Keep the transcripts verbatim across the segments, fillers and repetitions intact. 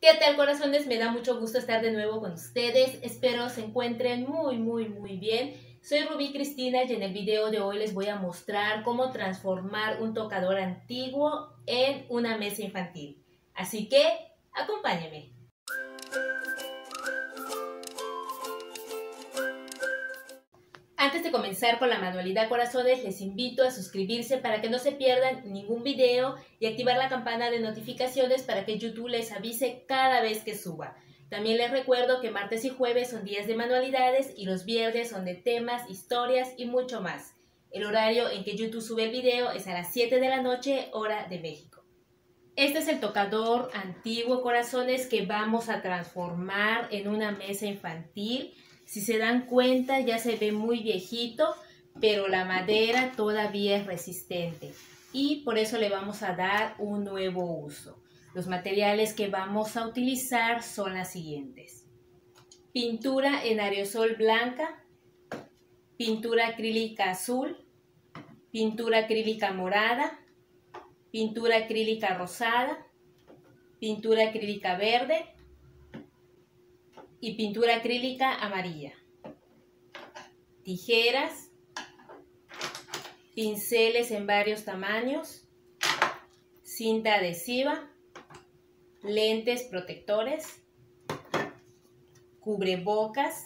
¿Qué tal, corazones? Me da mucho gusto estar de nuevo con ustedes. Espero se encuentren muy, muy, muy bien. Soy Rubí Cristina y en el video de hoy les voy a mostrar cómo transformar un tocador antiguo en una mesa infantil. Así que, acompáñenme. Antes de comenzar con la manualidad, corazones, les invito a suscribirse para que no se pierdan ningún video y activar la campana de notificaciones para que YouTube les avise cada vez que suba. También les recuerdo que martes y jueves son días de manualidades y los viernes son de temas, historias y mucho más. El horario en que YouTube sube el video es a las siete de la noche, hora de México. Este es el tocador antiguo, corazones, que vamos a transformar en una mesa infantil. Si se dan cuenta, ya se ve muy viejito, pero la madera todavía es resistente y por eso le vamos a dar un nuevo uso. Los materiales que vamos a utilizar son las siguientes: pintura en aerosol blanca, pintura acrílica azul, pintura acrílica morada, pintura acrílica rosada, pintura acrílica verde y pintura acrílica amarilla, tijeras, pinceles en varios tamaños, cinta adhesiva, lentes protectores, cubrebocas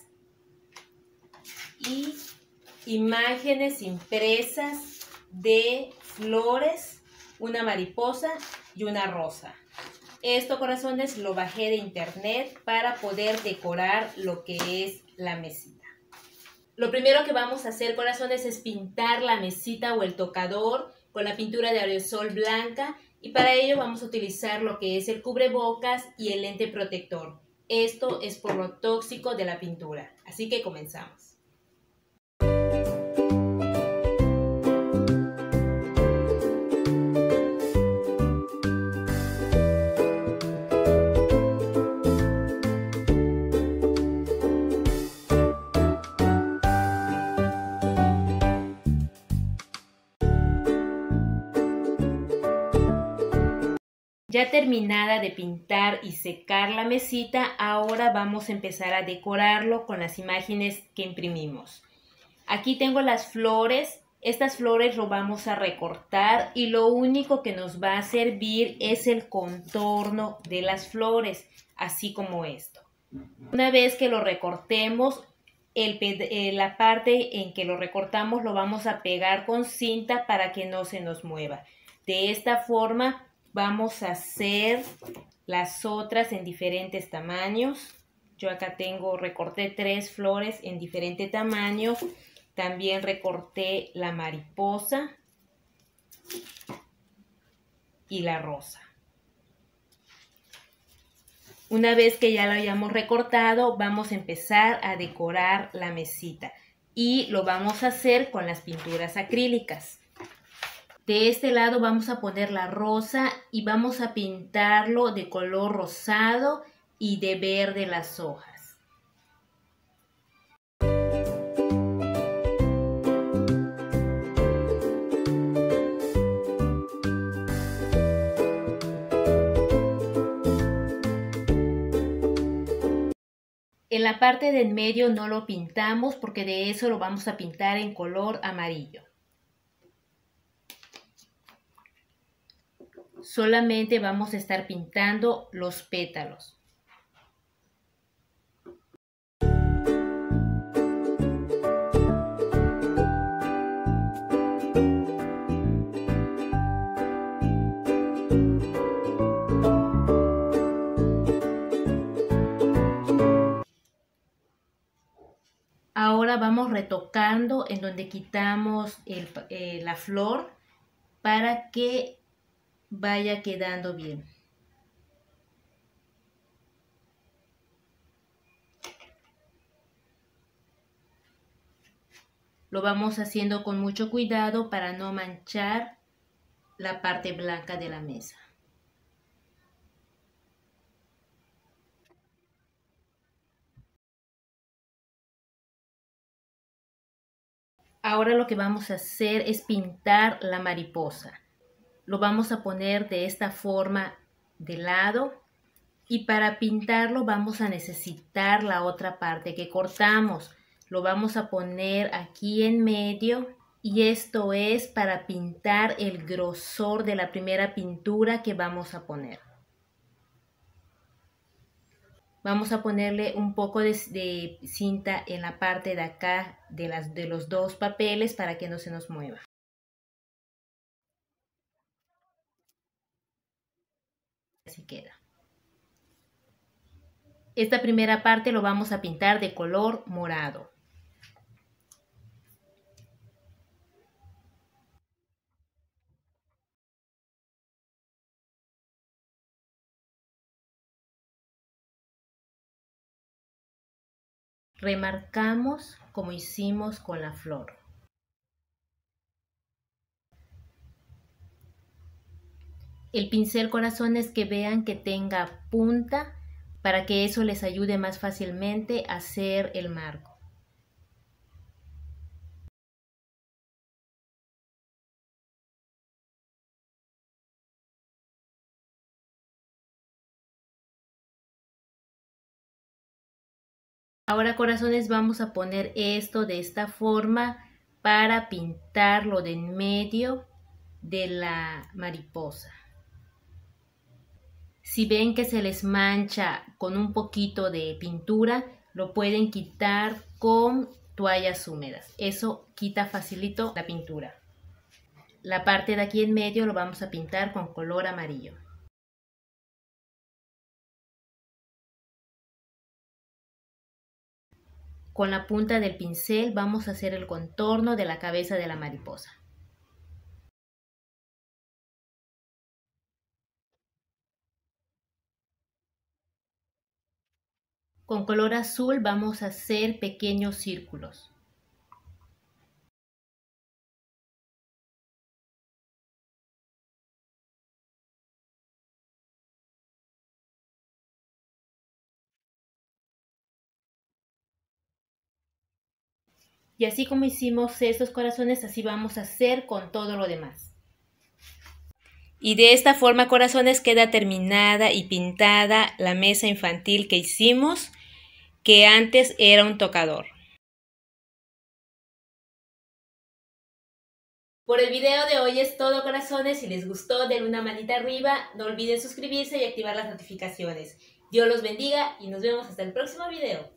y imágenes impresas de flores, una mariposa y una rosa. Esto, corazones, lo bajé de internet para poder decorar lo que es la mesita. Lo primero que vamos a hacer, corazones, es pintar la mesita o el tocador con la pintura de aerosol blanca, y para ello vamos a utilizar lo que es el cubrebocas y el lente protector. Esto es por lo tóxico de la pintura. Así que comenzamos. Ya terminada de pintar y secar la mesita, ahora vamos a empezar a decorarlo con las imágenes que imprimimos. Aquí tengo las flores. Estas flores lo vamos a recortar y lo único que nos va a servir es el contorno de las flores, así como esto. Una vez que lo recortemos, el, eh, la parte en que lo recortamos lo vamos a pegar con cinta para que no se nos mueva. De esta forma vamos a hacer las otras en diferentes tamaños. Yo acá tengo, recorté tres flores en diferente tamaño. También recorté la mariposa y la rosa. Una vez que ya lo hayamos recortado, vamos a empezar a decorar la mesita. Y lo vamos a hacer con las pinturas acrílicas. De este lado vamos a poner la rosa y vamos a pintarlo de color rosado y de verde las hojas. En la parte del medio no lo pintamos porque de eso lo vamos a pintar en color amarillo. Solamente vamos a estar pintando los pétalos. Ahora vamos retocando en donde quitamos el, eh, la flor para que vaya quedando bien. Lo vamos haciendo con mucho cuidado para no manchar la parte blanca de la mesa. Ahora lo que vamos a hacer es pintar la mariposa. Lo vamos a poner de esta forma de lado Y para pintarlo vamos a necesitar la otra parte que cortamos. Lo vamos a poner aquí en medio y esto es para pintar el grosor de la primera pintura que vamos a poner. Vamos a ponerle un poco de, de cinta en la parte de acá de, las, de los dos papeles para que no se nos mueva. Así queda. Esta primera parte lo vamos a pintar de color morado. Remarcamos como hicimos con la flor. El pincel, corazones, que vean que tenga punta para que eso les ayude más fácilmente a hacer el marco. Ahora, corazones, vamos a poner esto de esta forma para pintarlo de en medio de la mariposa. Si ven que se les mancha con un poquito de pintura, lo pueden quitar con toallas húmedas. Eso quita facilito la pintura. La parte de aquí en medio lo vamos a pintar con color amarillo. Con la punta del pincel vamos a hacer el contorno de la cabeza de la mariposa. Con color azul vamos a hacer pequeños círculos. Y así como hicimos estos corazones, así vamos a hacer con todo lo demás. Y de esta forma, corazones, queda terminada y pintada la mesa infantil que hicimos, que antes era un tocador. Por el video de hoy es todo, corazones. Si les gustó, denle una manita arriba. No olviden suscribirse y activar las notificaciones. Dios los bendiga y nos vemos hasta el próximo video.